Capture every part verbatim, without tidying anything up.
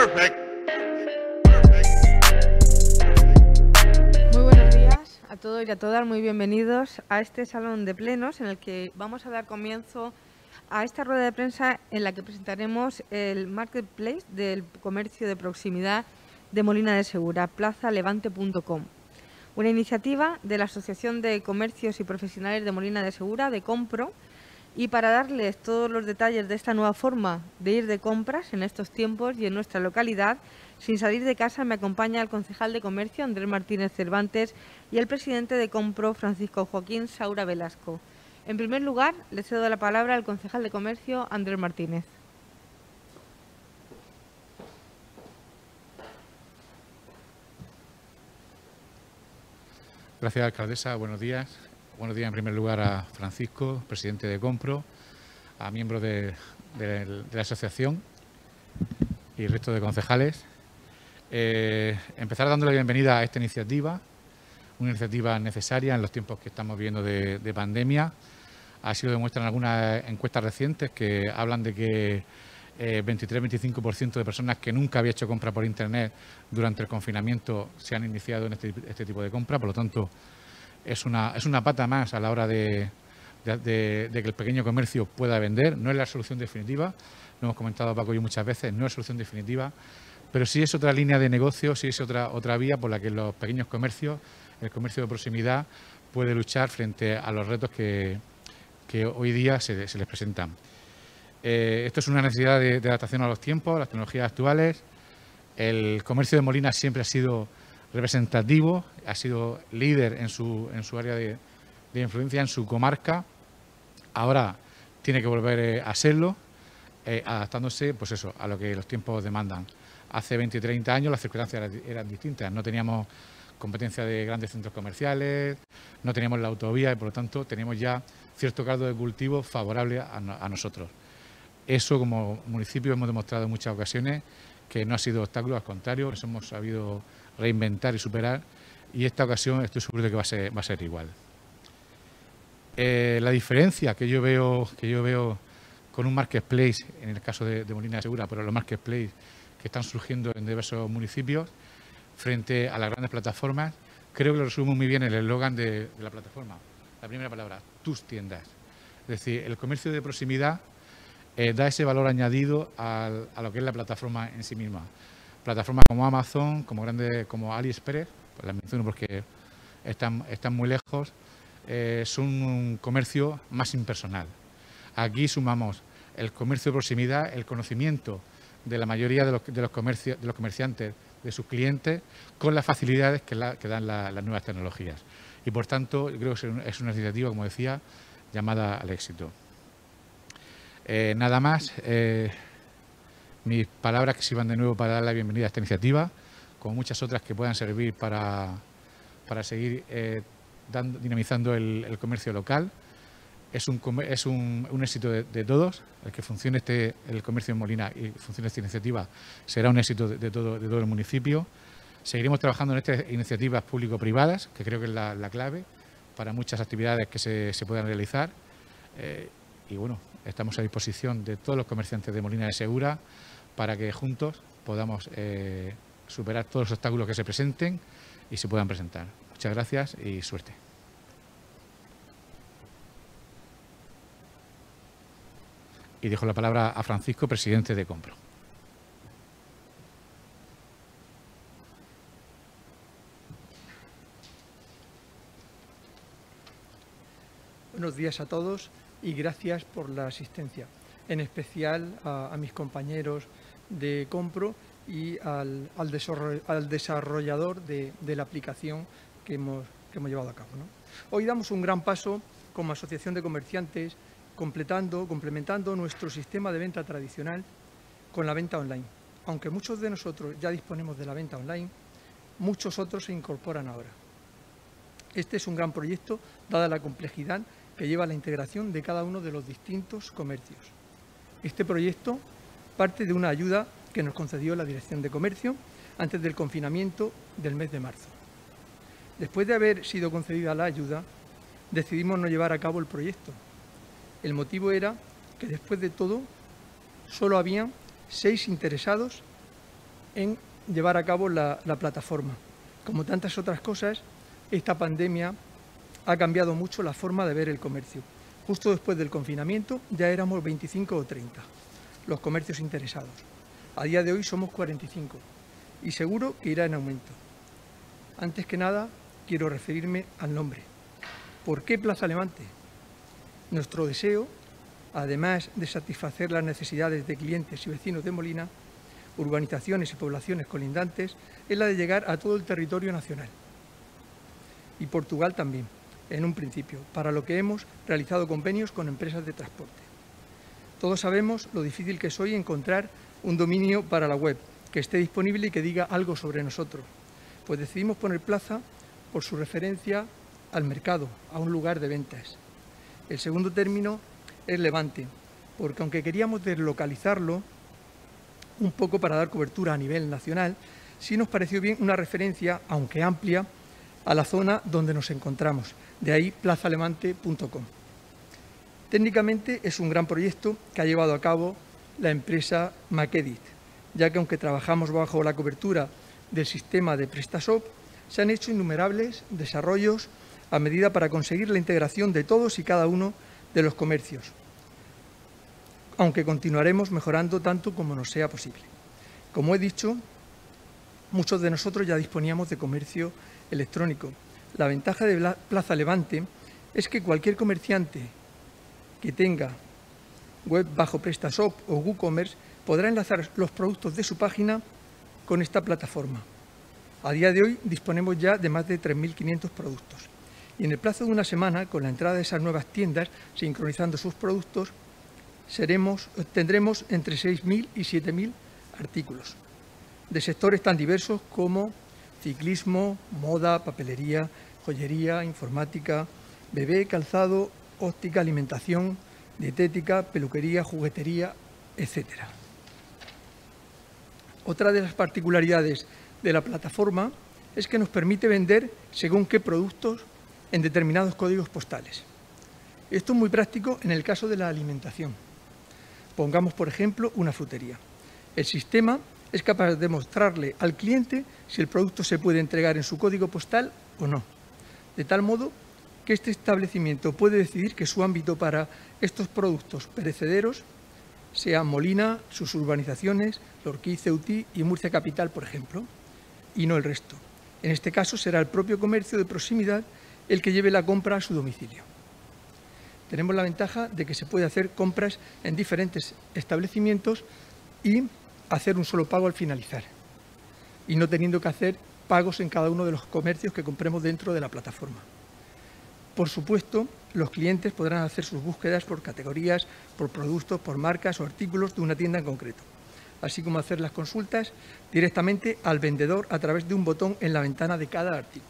Perfect. Muy buenos días a todos y a todas, muy bienvenidos a este salón de plenos en el que vamos a dar comienzo a esta rueda de prensa en la que presentaremos el marketplace del comercio de proximidad de Molina de Segura, plaza levante punto com. Una iniciativa de la Asociación de Comercios y Profesionales de Molina de Segura, de Compro, y para darles todos los detalles de esta nueva forma de ir de compras en estos tiempos y en nuestra localidad, sin salir de casa, me acompaña el concejal de Comercio, Andrés Martínez Cervantes, y el presidente de Compro, Francisco Joaquín Saura Velasco. En primer lugar, le cedo la palabra al concejal de Comercio, Andrés Martínez. Gracias, alcaldesa. Buenos días. Buenos días, en primer lugar, a Francisco, presidente de Compro, a miembros de, de, de la asociación y el resto de concejales. Eh, empezar dándole la bienvenida a esta iniciativa, una iniciativa necesaria en los tiempos que estamos viviendo de, de pandemia. Ha sido demuestra en algunas encuestas recientes que hablan de que eh, veintitrés a veinticinco por ciento de personas que nunca había hecho compra por Internet durante el confinamiento se han iniciado en este, este tipo de compra. Por lo tanto, es una, es una pata más a la hora de, de, de, de que el pequeño comercio pueda vender. No es la solución definitiva, lo hemos comentado Paco y yo muchas veces, no es solución definitiva, pero sí es otra línea de negocio, sí es otra, otra vía por la que los pequeños comercios, el comercio de proximidad, puede luchar frente a los retos que, que hoy día se, se les presentan. Eh, esto es una necesidad de, de adaptación a los tiempos, a las tecnologías actuales. El comercio de Molina siempre ha sido representativo, ha sido líder en su, en su área de, de influencia, en su comarca. Ahora tiene que volver eh, a serlo, eh, adaptándose pues eso, a lo que los tiempos demandan. Hace veinte, treinta años las circunstancias eran, eran distintas, no teníamos competencia de grandes centros comerciales, no teníamos la autovía y por lo tanto teníamos ya cierto caldo de cultivo favorable a, a nosotros. Eso como municipio hemos demostrado en muchas ocasiones que no ha sido obstáculo, al contrario, nos hemos sabido reinventar y superar, y esta ocasión estoy seguro de que va a ser, va a ser igual. Eh, la diferencia que yo veo que yo veo con un marketplace, en el caso de, de Molina de Segura, pero los marketplaces que están surgiendo en diversos municipios, frente a las grandes plataformas, creo que lo resume muy bien el eslogan de, de la plataforma. La primera palabra, tus tiendas. Es decir, el comercio de proximidad eh, da ese valor añadido al, a lo que es la plataforma en sí misma. Plataformas como Amazon, como grandes, como AliExpress, pues las menciono porque están, están muy lejos, eh, son un comercio más impersonal. Aquí sumamos el comercio de proximidad, el conocimiento de la mayoría de los, de los, comercio, de los comerciantes, de sus clientes, con las facilidades que, la, que dan la, las nuevas tecnologías. Y por tanto, yo creo que es una iniciativa, como decía, llamada al éxito. Eh, nada más. Eh, Mis palabras que sirvan de nuevo para dar la bienvenida a esta iniciativa, como muchas otras que puedan servir para, para seguir eh, dando, dinamizando el, el comercio local. Es un, es un, un éxito de, de todos. El que funcione este, el comercio en Molina y funcione esta iniciativa será un éxito de, de, todo, de todo el municipio. Seguiremos trabajando en estas iniciativas público-privadas, que creo que es la, la clave para muchas actividades que se, se puedan realizar. Eh, y bueno, estamos a disposición de todos los comerciantes de Molina de Segura para que juntos podamos eh, superar todos los obstáculos que se presenten y se puedan presentar. Muchas gracias y suerte. Y dejo la palabra a Francisco, presidente de Compro. Buenos días a todos y gracias por la asistencia, en especial a, a mis compañeros de Compro y al, al, desarroll, al desarrollador de, de la aplicación que hemos, que hemos llevado a cabo, ¿no? Hoy damos un gran paso como asociación de comerciantes, completando, complementando nuestro sistema de venta tradicional con la venta online. Aunque muchos de nosotros ya disponemos de la venta online, muchos otros se incorporan ahora. Este es un gran proyecto, dada la complejidad que lleva la integración de cada uno de los distintos comercios. Este proyecto parte de una ayuda que nos concedió la Dirección de Comercio antes del confinamiento del mes de marzo. Después de haber sido concedida la ayuda, decidimos no llevar a cabo el proyecto. El motivo era que después de todo solo había seis interesados en llevar a cabo la, la plataforma. Como tantas otras cosas, esta pandemia ha cambiado mucho la forma de ver el comercio. Justo después del confinamiento ya éramos veinticinco o treinta los comercios interesados. A día de hoy somos cuarenta y cinco y seguro que irá en aumento. Antes que nada, quiero referirme al nombre. ¿Por qué Plaza Levante? Nuestro deseo, además de satisfacer las necesidades de clientes y vecinos de Molina, urbanizaciones y poblaciones colindantes, es la de llegar a todo el territorio nacional. Y Portugal también, en un principio, para lo que hemos realizado convenios con empresas de transporte. Todos sabemos lo difícil que es hoy encontrar un dominio para la web, que esté disponible y que diga algo sobre nosotros. Pues decidimos poner Plaza por su referencia al mercado, a un lugar de ventas. El segundo término es Levante, porque aunque queríamos deslocalizarlo un poco para dar cobertura a nivel nacional, sí nos pareció bien una referencia, aunque amplia, a la zona donde nos encontramos. De ahí plaza levante punto com. Técnicamente es un gran proyecto que ha llevado a cabo la empresa Makedit, ya que aunque trabajamos bajo la cobertura del sistema de PrestaShop, se han hecho innumerables desarrollos a medida para conseguir la integración de todos y cada uno de los comercios, aunque continuaremos mejorando tanto como nos sea posible. Como he dicho, muchos de nosotros ya disponíamos de comercio electrónico. La ventaja de Plaza Levante es que cualquier comerciante que tenga web bajo PrestaShop o WooCommerce podrá enlazar los productos de su página con esta plataforma. A día de hoy disponemos ya de más de tres mil quinientos productos y en el plazo de una semana, con la entrada de esas nuevas tiendas, sincronizando sus productos, seremos, tendremos entre seis mil y siete mil artículos de sectores tan diversos como ciclismo, moda, papelería, joyería, informática, bebé, calzado, óptica, alimentación, dietética, peluquería, juguetería, etcétera. Otra de las particularidades de la plataforma es que nos permite vender según qué productos en determinados códigos postales. Esto es muy práctico en el caso de la alimentación. Pongamos, por ejemplo, una frutería. El sistema es capaz de mostrarle al cliente si el producto se puede entregar en su código postal o no, de tal modo que este establecimiento puede decidir que su ámbito para estos productos perecederos sea Molina, sus urbanizaciones, Lorquí, Ceutí y Murcia Capital, por ejemplo, y no el resto. En este caso será el propio comercio de proximidad el que lleve la compra a su domicilio. Tenemos la ventaja de que se puede hacer compras en diferentes establecimientos y hacer un solo pago al finalizar, y no teniendo que hacer pagos en cada uno de los comercios que compremos dentro de la plataforma. Por supuesto, los clientes podrán hacer sus búsquedas por categorías, por productos, por marcas o artículos de una tienda en concreto, así como hacer las consultas directamente al vendedor a través de un botón en la ventana de cada artículo.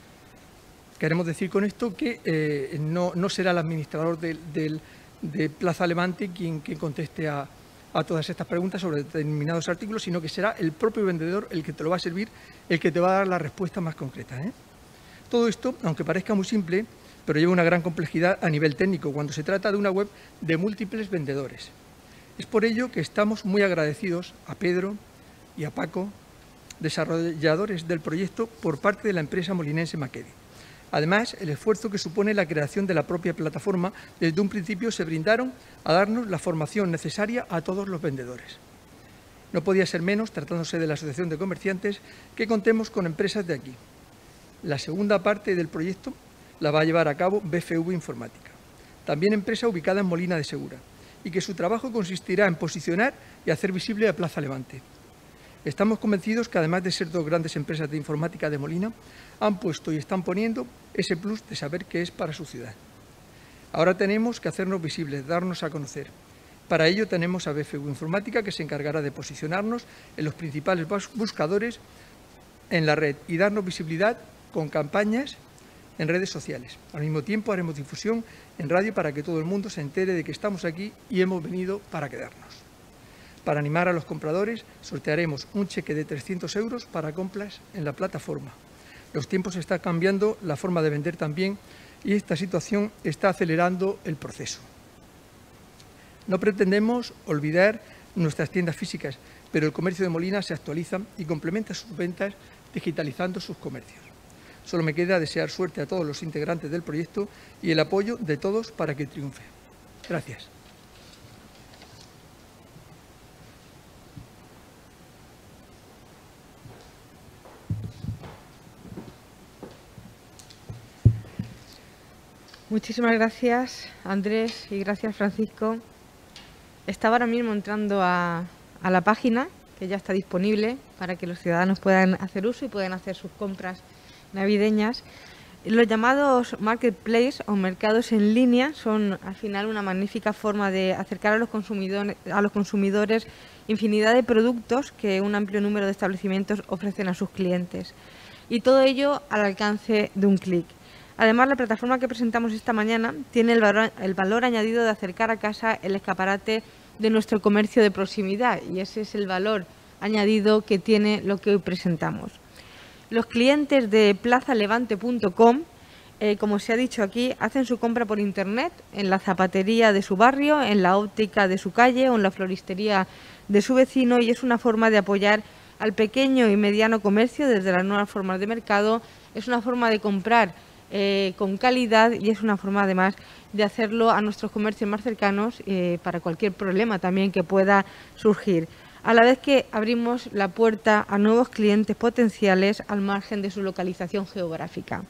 Queremos decir con esto que eh, no, no será el administrador del, del, de Plaza Levante quien, quien conteste a, a todas estas preguntas sobre determinados artículos, sino que será el propio vendedor el que te lo va a servir, el que te va a dar la respuesta más concreta, ¿eh? Todo esto, aunque parezca muy simple, pero lleva una gran complejidad a nivel técnico cuando se trata de una web de múltiples vendedores. Es por ello que estamos muy agradecidos a Pedro y a Paco, desarrolladores del proyecto por parte de la empresa molinense Makedit. Además, el esfuerzo que supone la creación de la propia plataforma, desde un principio se brindaron a darnos la formación necesaria a todos los vendedores. No podía ser menos, tratándose de la Asociación de Comerciantes, que contemos con empresas de aquí. La segunda parte del proyecto la va a llevar a cabo B F V Informática, también empresa ubicada en Molina de Segura, y que su trabajo consistirá en posicionar y hacer visible a Plaza Levante. Estamos convencidos que, además de ser dos grandes empresas de informática de Molina, han puesto y están poniendo ese plus de saber qué es para su ciudad. Ahora tenemos que hacernos visibles, darnos a conocer. Para ello tenemos a B F V Informática, que se encargará de posicionarnos en los principales buscadores en la red y darnos visibilidad con campañas en redes sociales. Al mismo tiempo haremos difusión en radio para que todo el mundo se entere de que estamos aquí y hemos venido para quedarnos. Para animar a los compradores, sortearemos un cheque de trescientos euros para compras en la plataforma. Los tiempos están cambiando, la forma de vender también, y esta situación está acelerando el proceso. No pretendemos olvidar nuestras tiendas físicas, pero el comercio de Molina se actualiza y complementa sus ventas digitalizando sus comercios. Solo me queda desear suerte a todos los integrantes del proyecto y el apoyo de todos para que triunfe. Gracias. Muchísimas gracias, Andrés, y gracias, Francisco. Estaba ahora mismo entrando a, a la página, que ya está disponible para que los ciudadanos puedan hacer uso y puedan hacer sus compras navideñas. Los llamados marketplace o mercados en línea son al final una magnífica forma de acercar a los consumidores, a los consumidores infinidad de productos que un amplio número de establecimientos ofrecen a sus clientes. Y todo ello al alcance de un clic. Además, la plataforma que presentamos esta mañana tiene el valor, el valor añadido de acercar a casa el escaparate de nuestro comercio de proximidad, y ese es el valor añadido que tiene lo que hoy presentamos. Los clientes de plaza levante punto com, eh, como se ha dicho aquí, hacen su compra por Internet en la zapatería de su barrio, en la óptica de su calle o en la floristería de su vecino, y es una forma de apoyar al pequeño y mediano comercio desde las nuevas formas de mercado. Es una forma de comprar Eh, con calidad y es una forma además de hacerlo a nuestros comercios más cercanos eh, para cualquier problema también que pueda surgir, a la vez que abrimos la puerta a nuevos clientes potenciales al margen de su localización geográfica.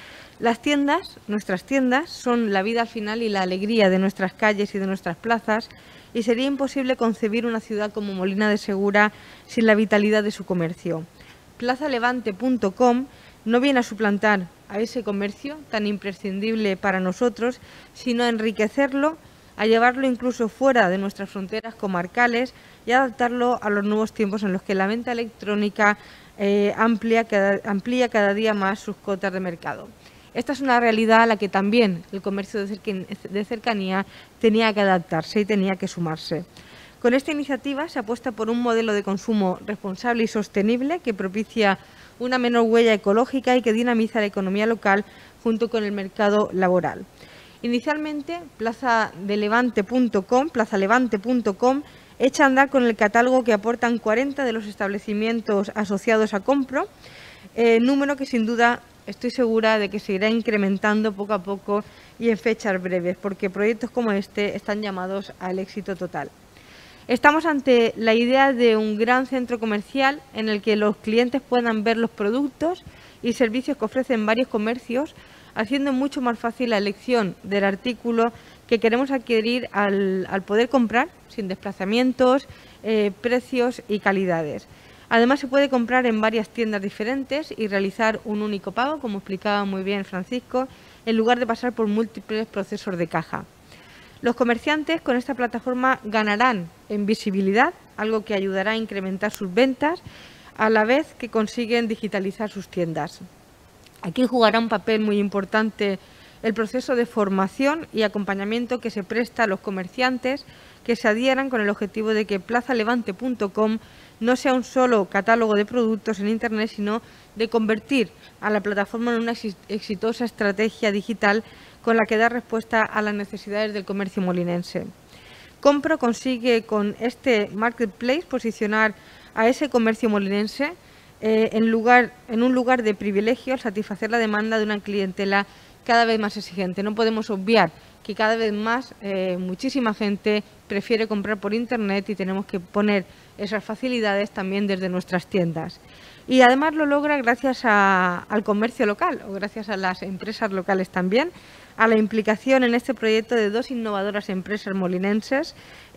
Las tiendas, nuestras tiendas, son la vida al final y la alegría de nuestras calles y de nuestras plazas, y sería imposible concebir una ciudad como Molina de Segura sin la vitalidad de su comercio. plaza levante punto com no viene a suplantar a ese comercio tan imprescindible para nosotros, sino a enriquecerlo, a llevarlo incluso fuera de nuestras fronteras comarcales y a adaptarlo a los nuevos tiempos en los que la venta electrónica eh, amplía, cada, amplía cada día más sus cotas de mercado. Esta es una realidad a la que también el comercio de cercanía tenía que adaptarse y tenía que sumarse. Con esta iniciativa se apuesta por un modelo de consumo responsable y sostenible que propicia una menor huella ecológica y que dinamiza la economía local junto con el mercado laboral. Inicialmente, plaza levante punto com, plaza levante punto com, echa a andar con el catálogo que aportan cuarenta de los establecimientos asociados a Compro, eh, número que sin duda estoy segura de que se irá incrementando poco a poco y en fechas breves, porque proyectos como este están llamados al éxito total. Estamos ante la idea de un gran centro comercial en el que los clientes puedan ver los productos y servicios que ofrecen varios comercios, haciendo mucho más fácil la elección del artículo que queremos adquirir al, al poder comprar sin desplazamientos, eh, precios y calidades. Además, se puede comprar en varias tiendas diferentes y realizar un único pago, como explicaba muy bien Francisco, en lugar de pasar por múltiples procesos de caja. Los comerciantes con esta plataforma ganarán en visibilidad, algo que ayudará a incrementar sus ventas, a la vez que consiguen digitalizar sus tiendas. Aquí jugará un papel muy importante el proceso de formación y acompañamiento que se presta a los comerciantes que se adhieran con el objetivo de que plaza levante punto com no sea un solo catálogo de productos en Internet, sino de convertir a la plataforma en una exitosa estrategia digital con la que da respuesta a las necesidades del comercio molinense. Compro consigue con este marketplace posicionar a ese comercio molinense eh, en, lugar, en un lugar de privilegio al satisfacer la demanda de una clientela cada vez más exigente. No podemos obviar que cada vez más eh, muchísima gente prefiere comprar por Internet y tenemos que poner esas facilidades también desde nuestras tiendas. Y además lo logra gracias a, al comercio local o gracias a las empresas locales también, a la implicación en este proyecto de dos innovadoras empresas molinenses,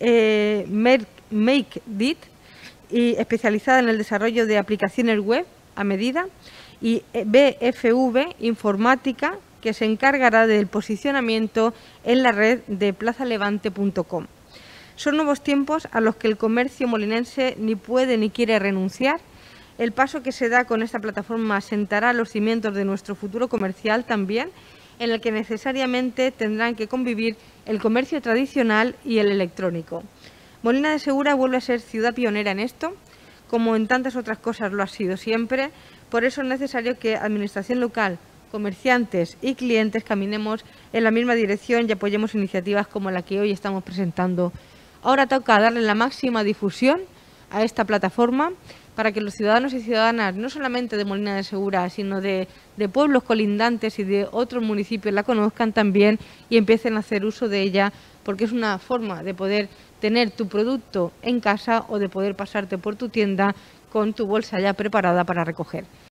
eh, MakeDit, y especializada en el desarrollo de aplicaciones web a medida, y B F V Informática, que se encargará del posicionamiento en la red de plaza levante punto com. Son nuevos tiempos a los que el comercio molinense ni puede ni quiere renunciar. El paso que se da con esta plataforma sentará los cimientos de nuestro futuro comercial también, en el que necesariamente tendrán que convivir el comercio tradicional y el electrónico. Molina de Segura vuelve a ser ciudad pionera en esto, como en tantas otras cosas lo ha sido siempre. Por eso es necesario que Administración local, comerciantes y clientes caminemos en la misma dirección y apoyemos iniciativas como la que hoy estamos presentando Ahora toca darle la máxima difusión a esta plataforma para que los ciudadanos y ciudadanas, no solamente de Molina de Segura, sino de, de pueblos colindantes y de otros municipios la conozcan también y empiecen a hacer uso de ella, porque es una forma de poder tener tu producto en casa o de poder pasarte por tu tienda con tu bolsa ya preparada para recoger.